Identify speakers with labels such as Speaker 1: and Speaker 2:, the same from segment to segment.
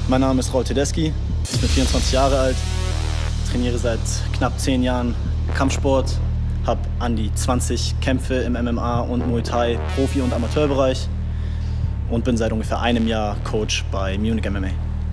Speaker 1: Mein Name ist Raul Tedeschi, ich bin 24 Jahre alt, trainiere seit knapp 10 Jahren Kampfsport, habe an die 20 Kämpfe im MMA und Muay Thai Profi- und Amateurbereich und bin seit ungefähr einem Jahr Coach bei Munich MMA.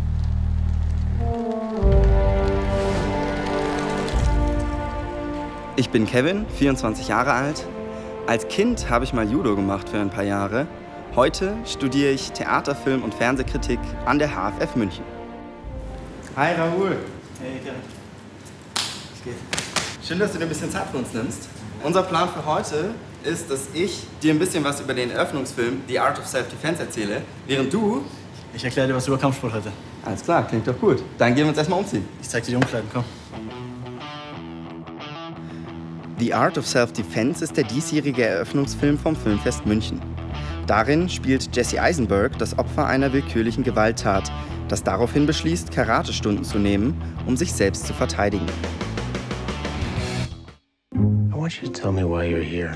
Speaker 2: Ich bin Kevin, 24 Jahre alt. Als Kind habe ich mal Judo gemacht für ein paar Jahre. Heute studiere ich Theater, Film und Fernsehkritik an der HFF München. Hi Raoul.
Speaker 1: Hey Kevin. Was geht?
Speaker 2: Schön, dass du dir ein bisschen Zeit für uns nimmst. Unser Plan für heute ist, dass ich dir ein bisschen was über den Eröffnungsfilm The Art of Self-Defense erzähle, während du...
Speaker 1: Ich erkläre dir was über Kampfsport heute.
Speaker 2: Alles klar, klingt doch gut. Dann gehen wir uns erstmal umziehen.
Speaker 1: Ich zeig dir die Umkleiden, komm.
Speaker 2: The Art of Self-Defense ist der diesjährige Eröffnungsfilm vom Filmfest München. Darin spielt Jesse Eisenberg das Opfer einer willkürlichen Gewalttat, das daraufhin beschließt, Karatestunden zu nehmen, um sich selbst zu verteidigen.
Speaker 3: I want you to tell me why you're here.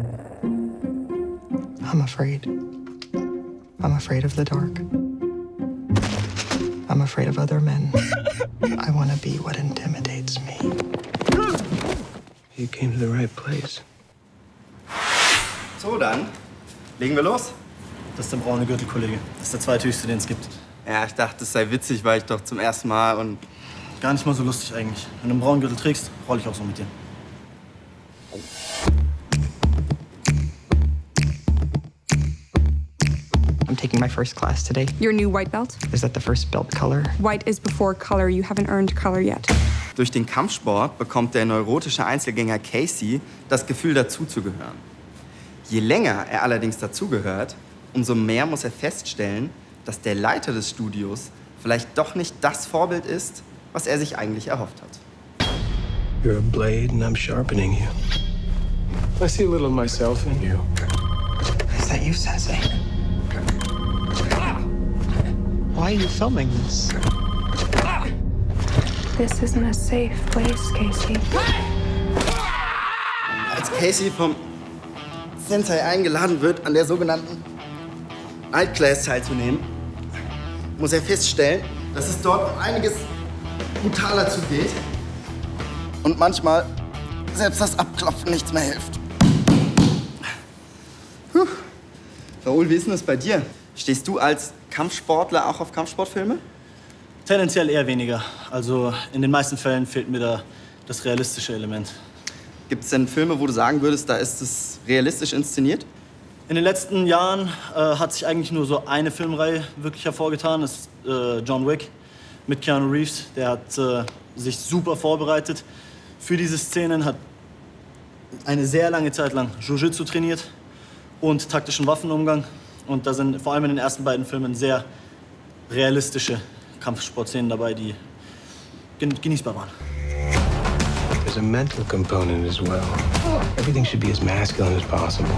Speaker 4: I'm afraid. I'm afraid of the dark. I'm afraid of other men. I want to be what intimidates me.
Speaker 3: You came to the right place.
Speaker 2: So, dann legen wir los.
Speaker 1: Das ist der braune Gürtel, Kollege. Das ist der zweithöchste, den es gibt.
Speaker 2: Ja, ich dachte, es sei witzig, weil ich doch zum ersten Mal und...
Speaker 1: Gar nicht mal so lustig eigentlich. Wenn du einen braunen Gürtel trägst, roll ich auch so mit dir.
Speaker 4: I'm taking my first class today.
Speaker 5: Your new white belt?
Speaker 4: Is that the first belt color?
Speaker 5: White is before color. You haven't earned color yet.
Speaker 2: Durch den Kampfsport bekommt der neurotische Einzelgänger Casey das Gefühl, dazuzugehören. Je länger er allerdings dazugehört, umso mehr muss er feststellen, dass der Leiter des Studios vielleicht doch nicht das Vorbild ist, was er sich eigentlich erhofft hat.
Speaker 3: You're a blade and I'm sharpening you. I see a little of myself in you.
Speaker 4: Is that you, Sensei? Why are you filming this?
Speaker 5: This isn't a safe place, Casey.
Speaker 2: Als Casey vom Sensei eingeladen wird, an der sogenannten Night Class teilzunehmen, muss er feststellen, dass es dort um einiges brutaler zugeht und manchmal selbst das Abklopfen nichts mehr hilft. Raoul, wie ist denn das bei dir? Stehst du als Kampfsportler auch auf Kampfsportfilme?
Speaker 1: Tendenziell eher weniger. Also in den meisten Fällen fehlt mir da das realistische Element.
Speaker 2: Gibt es denn Filme, wo du sagen würdest, da ist es realistisch inszeniert?
Speaker 1: In den letzten Jahren hat sich eigentlich nur so eine Filmreihe wirklich hervorgetan. Das ist John Wick mit Keanu Reeves. Der hat sich super vorbereitet für diese Szenen, hat eine sehr lange Zeit lang Jiu-Jitsu trainiert und taktischen Waffenumgang. Und da sind vor allem in den ersten beiden Filmen sehr realistische Kampfsportszenen dabei, die genießbar waren.
Speaker 3: There's a mental component as well. Everything should be as masculine as possible.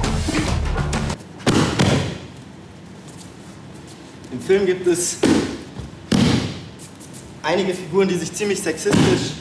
Speaker 2: Im Film gibt es einige Figuren, die sich ziemlich sexistisch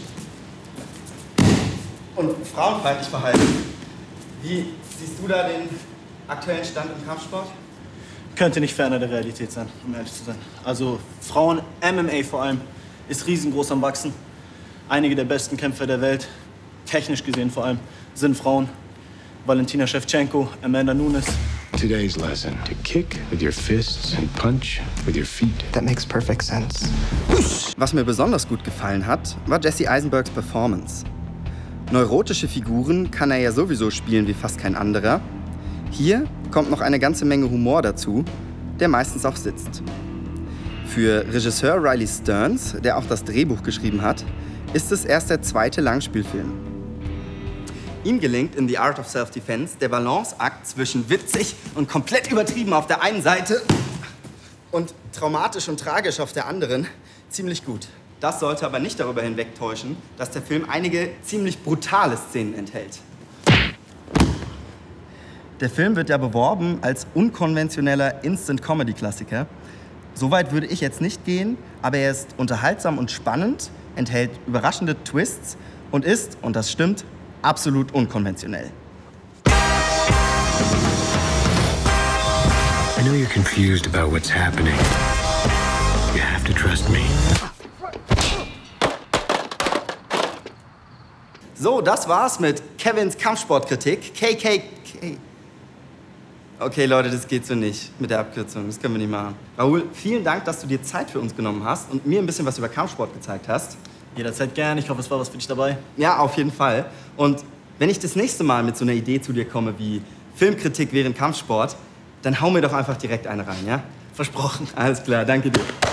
Speaker 2: und frauenfeindlich verhalten. Wie siehst du da den aktuellen Stand im Kampfsport?
Speaker 1: Könnte nicht ferner der Realität sein, um ehrlich zu sein. Also Frauen-MMA vor allem ist riesengroß am Wachsen. Einige der besten Kämpfer der Welt, technisch gesehen vor allem, sind Frauen. Valentina Shevchenko, Amanda Nunes.
Speaker 3: Today's lesson: to kick with your fists and punch with your feet.
Speaker 4: That makes perfect sense.
Speaker 2: Was mir besonders gut gefallen hat, war Jesse Eisenbergs Performance. Neurotische Figuren kann er ja sowieso spielen wie fast kein anderer. Hier kommt noch eine ganze Menge Humor dazu, der meistens auch sitzt. Für Regisseur Riley Stearns, der auch das Drehbuch geschrieben hat, ist es erst der zweite Langspielfilm. Ihm gelingt in The Art of Self-Defense der Balanceakt zwischen witzig und komplett übertrieben auf der einen Seite und traumatisch und tragisch auf der anderen ziemlich gut. Das sollte aber nicht darüber hinwegtäuschen, dass der Film einige ziemlich brutale Szenen enthält. Der Film wird ja beworben als unkonventioneller Instant-Comedy-Klassiker. Soweit würde ich jetzt nicht gehen, aber er ist unterhaltsam und spannend, enthält überraschende Twists und ist, und das stimmt, absolut unkonventionell.
Speaker 3: I know you're confused about what's happening. You have to trust
Speaker 2: So, das war's mit Kevins Kampfsportkritik. KKK. Okay, Leute, das geht so nicht mit der Abkürzung. Das können wir nicht machen. Raoul, vielen Dank, dass du dir Zeit für uns genommen hast und mir ein bisschen was über Kampfsport gezeigt hast.
Speaker 1: Jederzeit gern. Ich hoffe, es war was für dich dabei.
Speaker 2: Ja, auf jeden Fall. Und wenn ich das nächste Mal mit so einer Idee zu dir komme wie Filmkritik während Kampfsport, dann hau mir doch einfach direkt eine rein, ja?
Speaker 1: Versprochen.
Speaker 2: Alles klar, danke dir.